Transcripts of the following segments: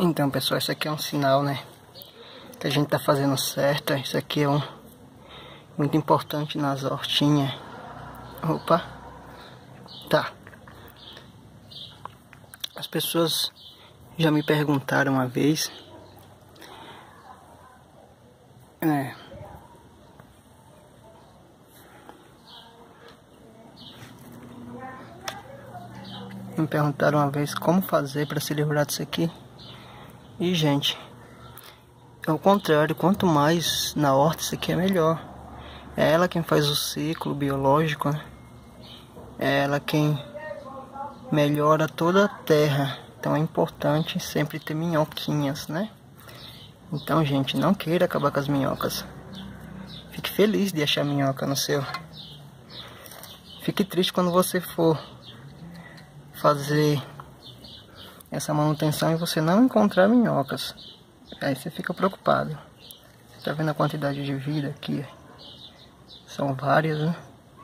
Então, pessoal, isso aqui é um sinal, né, que a gente tá fazendo certo. Isso aqui é muito importante nas hortinhas. Opa, tá. As pessoas já me perguntaram uma vez, como fazer para se livrar disso aqui. E, gente, ao contrário, quanto mais na horta, isso aqui é melhor. É ela quem faz o ciclo biológico, né? É ela quem melhora toda a terra. Então é importante sempre ter minhoquinhas, né? Então, gente, não queira acabar com as minhocas. Fique feliz de achar minhoca no seu. Fique triste quando você for fazer essa manutenção e você não encontrar minhocas. Aí você fica preocupado. Você tá vendo a quantidade de vida aqui? São várias, né?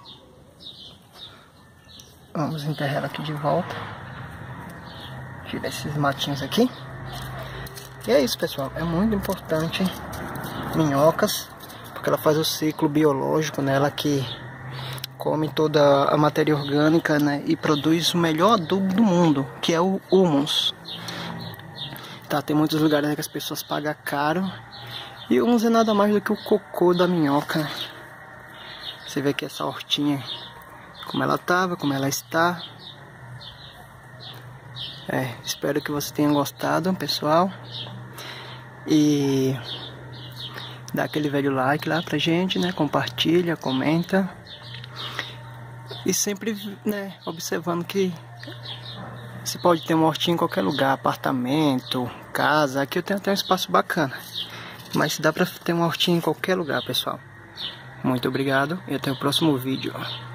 Vamos enterrar ela aqui de volta. Tirar esses matinhos aqui. E é isso, pessoal. É muito importante minhocas, porque ela faz o ciclo biológico, né? Ela que come toda a matéria orgânica, né? E produz o melhor adubo do mundo, que é o humus. Tá, tem muitos lugares que as pessoas pagam caro. E o humus é nada mais do que o cocô da minhoca. Você vê que essa hortinha, como ela tava, como ela está. Espero que você tenha gostado, pessoal. E dá aquele velho like lá pra gente, né? Compartilha, comenta. E sempre, né, observando que você pode ter uma hortinha em qualquer lugar, apartamento, casa. Aqui eu tenho até um espaço bacana. Mas dá pra ter uma hortinha em qualquer lugar, pessoal. Muito obrigado e até o próximo vídeo.